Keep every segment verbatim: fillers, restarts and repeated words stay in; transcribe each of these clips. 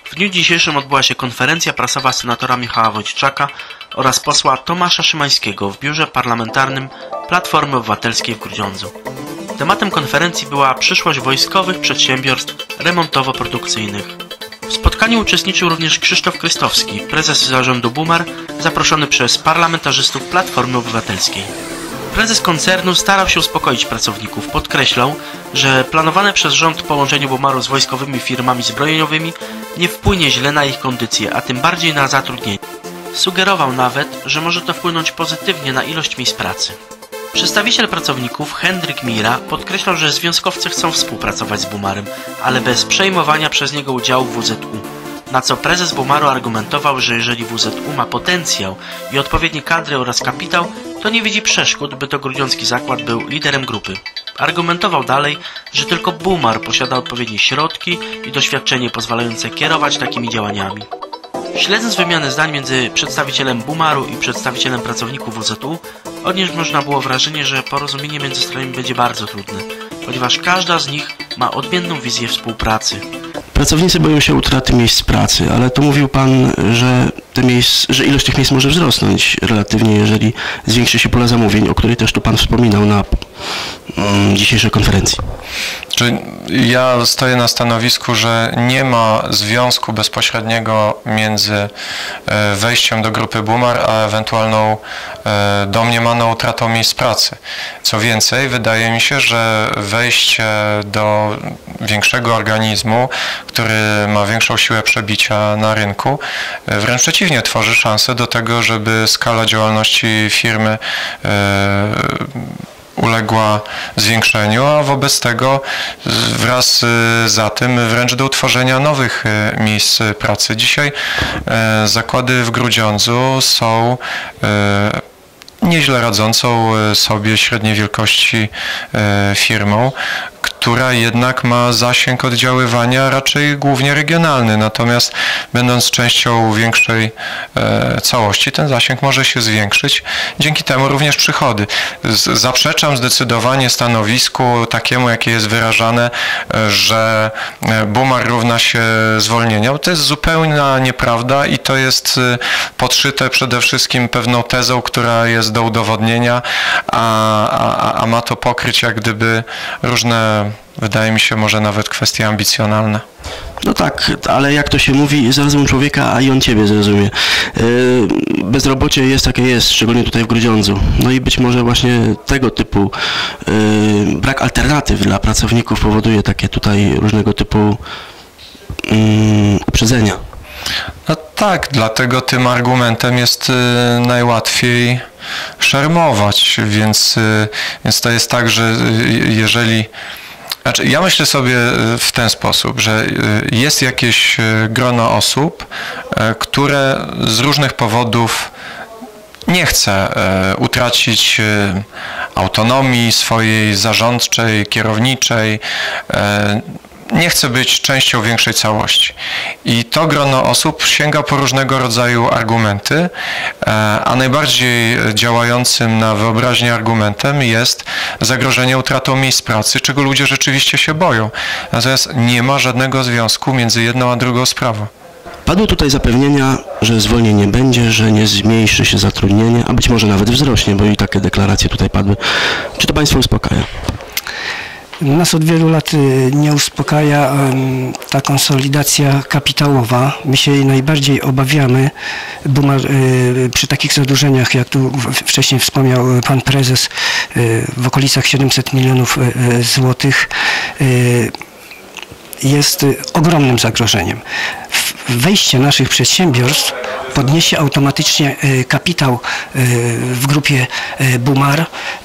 W dniu dzisiejszym odbyła się konferencja prasowa senatora Michała Wojtczaka oraz posła Tomasza Szymańskiego w biurze parlamentarnym Platformy Obywatelskiej w Grudziądzu. Tematem konferencji była przyszłość wojskowych przedsiębiorstw remontowo-produkcyjnych. W spotkaniu uczestniczył również Krzysztof Krystowski, prezes zarządu Bumar, zaproszony przez parlamentarzystów Platformy Obywatelskiej. Prezes koncernu starał się uspokoić pracowników, podkreślał, że planowane przez rząd połączenie Bumaru z wojskowymi firmami zbrojeniowymi nie wpłynie źle na ich kondycję, a tym bardziej na zatrudnienie. Sugerował nawet, że może to wpłynąć pozytywnie na ilość miejsc pracy. Przedstawiciel pracowników Hendryk Mira podkreślał, że związkowcy chcą współpracować z Bumarem, ale bez przejmowania przez niego udziału w W Z U. Na co prezes Bumaru argumentował, że jeżeli W Z U ma potencjał i odpowiednie kadry oraz kapitał, to nie widzi przeszkód, by to grudziącki zakład był liderem grupy. Argumentował dalej, że tylko Bumar posiada odpowiednie środki i doświadczenie pozwalające kierować takimi działaniami. Śledząc wymianę zdań między przedstawicielem Bumaru i przedstawicielem pracowników W Z U, odnieść można było wrażenie, że porozumienie między stronami będzie bardzo trudne, ponieważ każda z nich ma odmienną wizję współpracy. Pracownicy boją się utraty miejsc pracy, ale tu mówił Pan, że, te miejsc, że ilość tych miejsc może wzrosnąć relatywnie, jeżeli zwiększy się pula zamówień, o której też tu Pan wspominał na mm, dzisiejszej konferencji. Czyli ja stoję na stanowisku, że nie ma związku bezpośredniego między wejściem do grupy Bumar, a ewentualną domniemaną utratą miejsc pracy. Co więcej, wydaje mi się, że wejście do większego organizmu, który ma większą siłę przebicia na rynku, wręcz przeciwnie, tworzy szansę do tego, żeby skala działalności firmy uległa zwiększeniu, a wobec tego wraz za tym wręcz do utworzenia nowych miejsc pracy. Dzisiaj zakłady w Grudziądzu są nieźle radzącą sobie średniej wielkości firmą, która jednak ma zasięg oddziaływania raczej głównie regionalny, natomiast będąc częścią większej e, całości, ten zasięg może się zwiększyć, dzięki temu również przychody. Z, zaprzeczam zdecydowanie stanowisku takiemu, jakie jest wyrażane, e, że Bumar równa się zwolnieniom. To jest zupełna nieprawda i to jest e, podszyte przede wszystkim pewną tezą, która jest do udowodnienia, a, a, a ma to pokryć jak gdyby różne, wydaje mi się, może nawet kwestie ambicjonalne. No tak, ale jak to się mówi, zrozum człowieka, a i on ciebie zrozumie. Yy, bezrobocie jest jakie jest, szczególnie tutaj w Grudziądzu. No i być może właśnie tego typu yy, brak alternatyw dla pracowników powoduje takie tutaj różnego typu yy, uprzedzenia. No tak, dlatego tym argumentem jest y, najłatwiej szermować, więc, y, więc to jest tak, że y, jeżeli... Znaczy, ja myślę sobie w ten sposób, że jest jakieś grono osób, które z różnych powodów nie chce utracić autonomii swojej zarządczej, kierowniczej, nie chce być częścią większej całości. I to grono osób sięga po różnego rodzaju argumenty, a najbardziej działającym na wyobraźnię argumentem jest zagrożenie utratą miejsc pracy, czego ludzie rzeczywiście się boją. Natomiast nie ma żadnego związku między jedną a drugą sprawą. Padły tutaj zapewnienia, że zwolnienie będzie, że nie zmniejszy się zatrudnienie, a być może nawet wzrośnie, bo i takie deklaracje tutaj padły. Czy to Państwa uspokaja? Nas od wielu lat nie uspokaja ta konsolidacja kapitałowa. My się najbardziej obawiamy Bumar, przy takich zadłużeniach, jak tu wcześniej wspomniał pan prezes, w okolicach siedemset milionów złotych, jest ogromnym zagrożeniem. Wejście naszych przedsiębiorstw podniesie automatycznie kapitał w grupie Bumar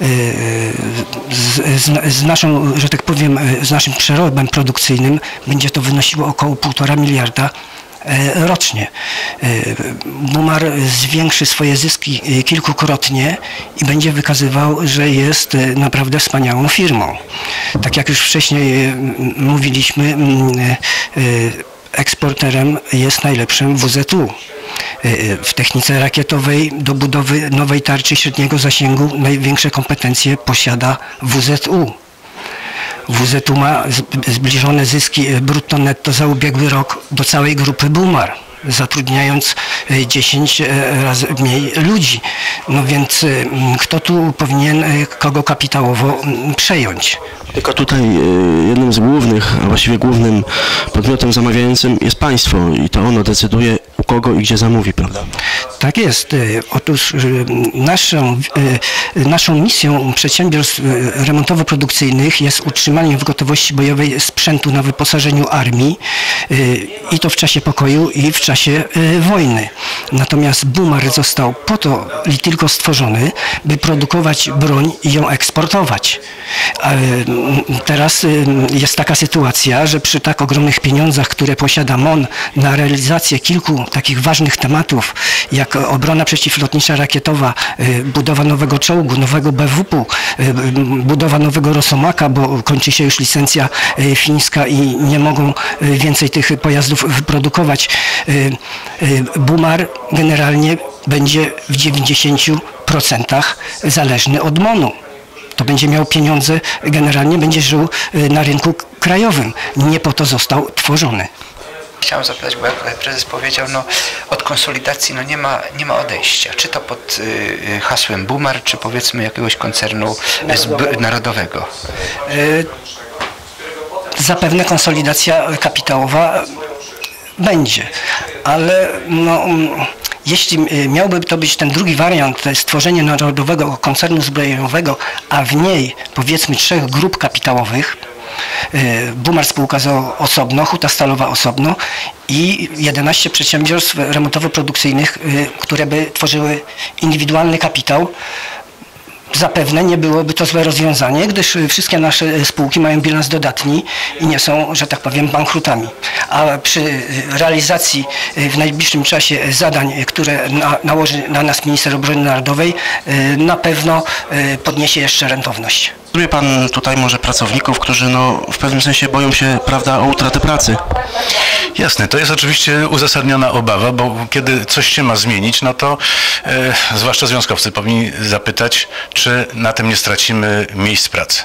z, z, z naszą, że tak powiem, z naszym przerobem produkcyjnym będzie to wynosiło około półtora miliarda rocznie. Bumar zwiększy swoje zyski kilkukrotnie i będzie wykazywał, że jest naprawdę wspaniałą firmą. Tak jak już wcześniej mówiliśmy, eksporterem jest najlepszym W Z U. W technice rakietowej do budowy nowej tarczy średniego zasięgu największe kompetencje posiada W Z U. W Z U ma zbliżone zyski brutto netto za ubiegły rok do całej grupy Bumar, zatrudniając dziesięć razy mniej ludzi. No więc kto tu powinien kogo kapitałowo przejąć? Tylko tutaj jednym z głównych, a właściwie głównym podmiotem zamawiającym jest państwo i to ono decyduje, u kogo i gdzie zamówi, prawda? Tak jest. Otóż naszą, naszą misją przedsiębiorstw remontowo-produkcyjnych jest utrzymanie w gotowości bojowej sprzętu na wyposażeniu armii i to w czasie pokoju i w czasie wojny. Natomiast Bumar został po to tylko stworzony, by produkować broń i ją eksportować. Teraz jest taka sytuacja, że przy tak ogromnych pieniądzach, które posiada M O N na realizację kilku takich ważnych tematów, jak obrona przeciwlotnicza rakietowa, budowa nowego czołgu, nowego B W P-u, budowa nowego Rosomaka, bo kończy się już licencja fińska i nie mogą więcej tych pojazdów wyprodukować. Bumar generalnie będzie w dziewięćdziesięciu procentach zależny od M O N-u. To będzie miał pieniądze, generalnie będzie żył na rynku krajowym. Nie po to został tworzony. Chciałem zapytać, bo jak prezes powiedział, no od konsolidacji no nie ma, nie ma odejścia. Czy to pod y, hasłem Bumar, czy powiedzmy jakiegoś koncernu narodowego? narodowego. Y, zapewne konsolidacja kapitałowa będzie, ale no, jeśli miałby to być ten drugi wariant, to jest stworzenie narodowego koncernu zbrojeniowego, a w niej powiedzmy trzech grup kapitałowych, Bumar spółka z o o osobno, Huta Stalowa osobno i jedenaście przedsiębiorstw remontowo-produkcyjnych, które by tworzyły indywidualny kapitał. Zapewne nie byłoby to złe rozwiązanie, gdyż wszystkie nasze spółki mają bilans dodatni i nie są, że tak powiem, bankrutami. A przy realizacji w najbliższym czasie zadań, które na, nałoży na nas minister obrony narodowej, na pewno podniesie jeszcze rentowność. Wie pan tutaj może pracowników, którzy no, w pewnym sensie boją się, prawda, o utratę pracy? Jasne, to jest oczywiście uzasadniona obawa, bo kiedy coś się ma zmienić, no to e, zwłaszcza związkowcy powinni zapytać, czy na tym nie stracimy miejsc pracy.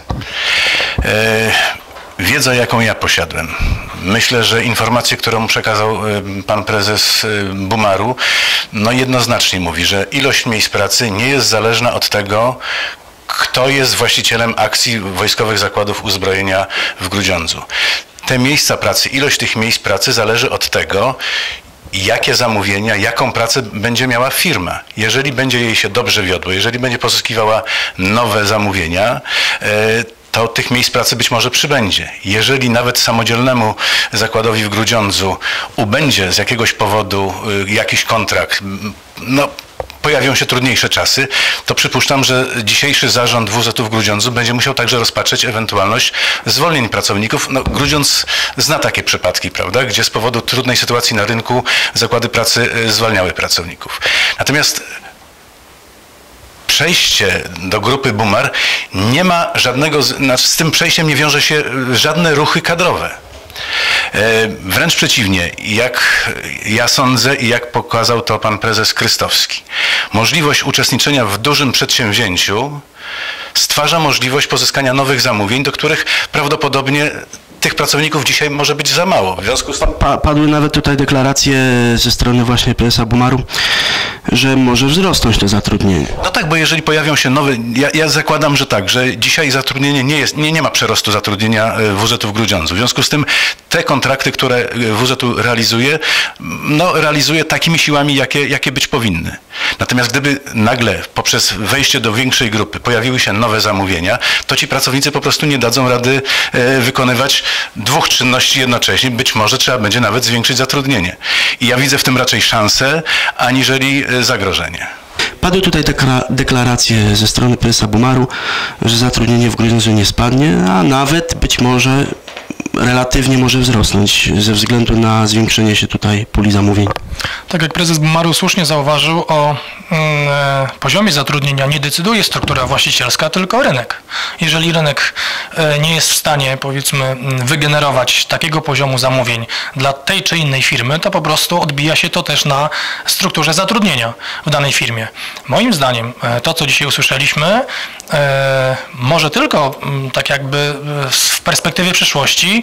E, Wiedza, jaką ja posiadłem. Myślę, że informacje, którą przekazał pan prezes Bumaru, no jednoznacznie mówi, że ilość miejsc pracy nie jest zależna od tego, kto jest właścicielem akcji Wojskowych Zakładów Uzbrojenia w Grudziądzu. Te miejsca pracy, ilość tych miejsc pracy zależy od tego, jakie zamówienia, jaką pracę będzie miała firma. Jeżeli będzie jej się dobrze wiodło, jeżeli będzie pozyskiwała nowe zamówienia, to tych miejsc pracy być może przybędzie. Jeżeli nawet samodzielnemu zakładowi w Grudziądzu ubędzie z jakiegoś powodu jakiś kontrakt, no pojawią się trudniejsze czasy, to przypuszczam, że dzisiejszy zarząd W Z U w Grudziądzu będzie musiał także rozpatrzeć ewentualność zwolnień pracowników. No, Grudziądz zna takie przypadki, prawda, gdzie z powodu trudnej sytuacji na rynku zakłady pracy zwalniały pracowników. Natomiast przejście do grupy Bumar nie ma żadnego, znaczy z tym przejściem nie wiąże się żadne ruchy kadrowe. Wręcz przeciwnie, jak ja sądzę i jak pokazał to pan prezes Krystowski, możliwość uczestniczenia w dużym przedsięwzięciu stwarza możliwość pozyskania nowych zamówień, do których prawdopodobnie tych pracowników dzisiaj może być za mało. W związku z tym... Pa, padły nawet tutaj deklaracje ze strony właśnie prezesa Bumaru, że może wzrosnąć to zatrudnienie. No tak, bo jeżeli pojawią się nowe, ja, ja zakładam, że tak, że dzisiaj zatrudnienie nie jest, nie, nie ma przerostu zatrudnienia W Z U w Grudziądzu. W związku z tym te kontrakty, które W Z U realizuje, no realizuje takimi siłami, jakie, jakie być powinny. Natomiast gdyby nagle poprzez wejście do większej grupy pojawiły się nowe zamówienia, to ci pracownicy po prostu nie dadzą rady e, wykonywać dwóch czynności jednocześnie. Być może trzeba będzie nawet zwiększyć zatrudnienie. I ja widzę w tym raczej szansę, aniżeli zagrożenie. Padły tutaj deklaracje ze strony prezesa Bumaru, że zatrudnienie w Grudziądzu nie spadnie, a nawet być może relatywnie może wzrosnąć ze względu na zwiększenie się tutaj puli zamówień. Tak jak prezes Bumaru słusznie zauważył, o mm, poziomie zatrudnienia nie decyduje struktura właścicielska, tylko rynek. Jeżeli rynek e, nie jest w stanie, powiedzmy, wygenerować takiego poziomu zamówień dla tej czy innej firmy, to po prostu odbija się to też na strukturze zatrudnienia w danej firmie. Moim zdaniem e, to, co dzisiaj usłyszeliśmy, e, może tylko m, tak jakby w perspektywie przyszłości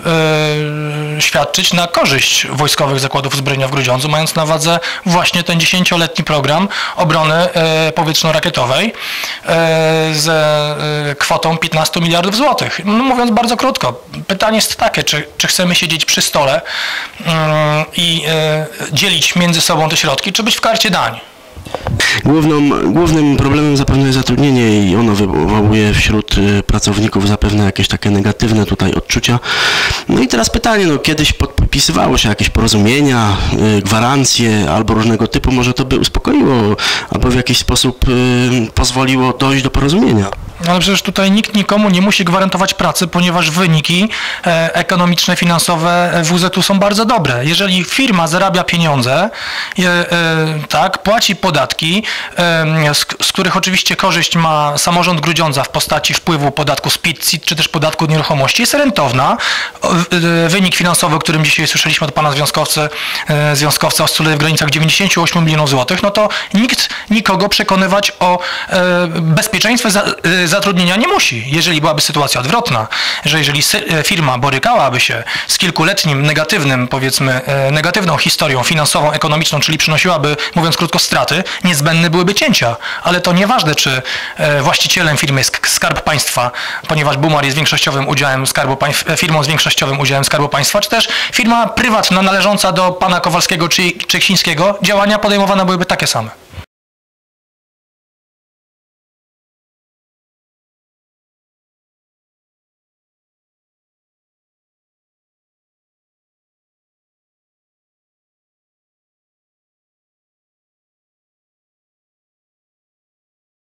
e, świadczyć na korzyść Wojskowych Zakładów Uzbrojenia w Grudziądzu, mając na wadze właśnie ten dziesięcioletni program obrony e, powietrzno-rakietowej e, z e, kwotą piętnastu miliardów złotych. No, mówiąc bardzo krótko, pytanie jest takie, czy, czy chcemy siedzieć przy stole mm, i e, dzielić między sobą te środki, czy być w karcie dań. Główną, głównym problemem zapewne jest zatrudnienie i ono wywołuje wśród y, pracowników zapewne jakieś takie negatywne tutaj odczucia. No i teraz pytanie, no kiedyś podpisywało się jakieś porozumienia, y, gwarancje albo różnego typu, może to by uspokoiło albo w jakiś sposób y, pozwoliło dojść do porozumienia. Ale przecież tutaj nikt nikomu nie musi gwarantować pracy, ponieważ wyniki e, ekonomiczne, finansowe W Z u są bardzo dobre. Jeżeli firma zarabia pieniądze, e, e, tak, płaci podatki, e, z, z których oczywiście korzyść ma samorząd Grudziądza w postaci wpływu podatku z P I T, C I T czy też podatku od nieruchomości, jest rentowna. E, wynik finansowy, o którym dzisiaj słyszeliśmy od pana związkowcy, e, związkowca oscyluje w granicach dziewięćdziesięciu ośmiu milionów złotych, no to nikt nikogo przekonywać o e, bezpieczeństwie za, e, zatrudnienia nie musi. Jeżeli byłaby sytuacja odwrotna, że jeżeli firma borykałaby się z kilkuletnim negatywnym, powiedzmy, negatywną historią finansową, ekonomiczną, czyli przynosiłaby, mówiąc krótko, straty, niezbędne byłyby cięcia. Ale to nieważne, czy właścicielem firmy jest Skarb Państwa, ponieważ Bumar jest większościowym udziałem Skarbu Państwa, firmą z większościowym udziałem Skarbu Państwa, czy też firma prywatna należąca do pana Kowalskiego czy, czy Ksińskiego, działania podejmowane byłyby takie same.